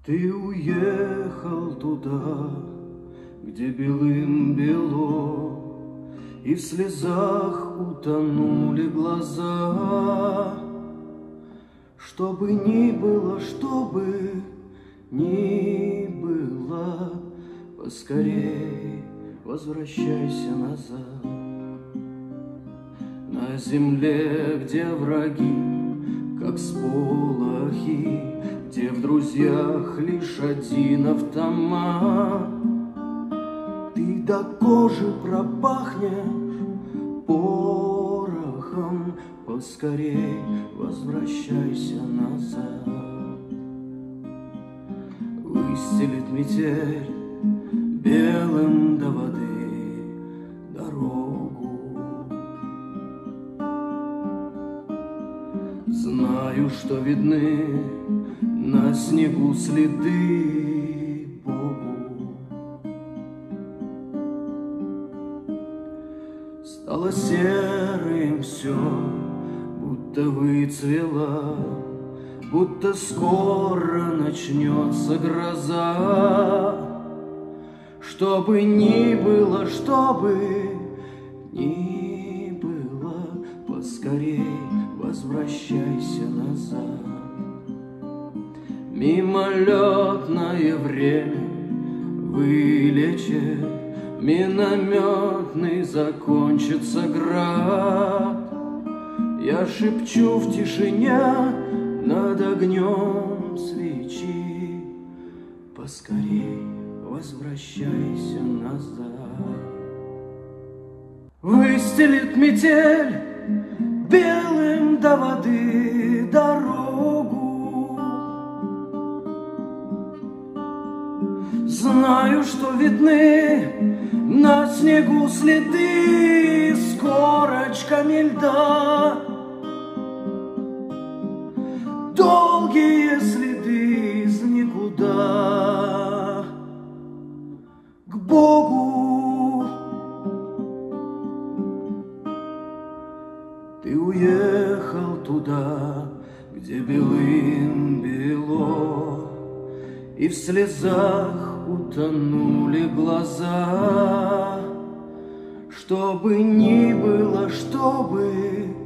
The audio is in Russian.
Ты уехал туда, где белым бело, и в слезах утонули глаза. Что бы ни было, поскорей возвращайся назад. На земле, где враги, как сполохи, где в друзьях лишь один автомат, ты до кожи пропахнешь порохом, поскорей возвращайся назад. Выстелит метель белым до воды дорогу. Знаю, что видны на снегу следы Богу. Стало серым все, будто выцвела, будто скоро начнется гроза. Что бы ни было, поскорей возвращайся назад. Мимолетное время вылечит, минометный закончится град. Я шепчу в тишине над огнем свечи, поскорей возвращайся назад. Выстелит метель белым до воды дорогу. Знаю, что видны на снегу следы с корочками льда. Долгие следы из никуда к Богу. Ты уехал туда, где белым бело, и в слезах утонули глаза. Что бы ни было,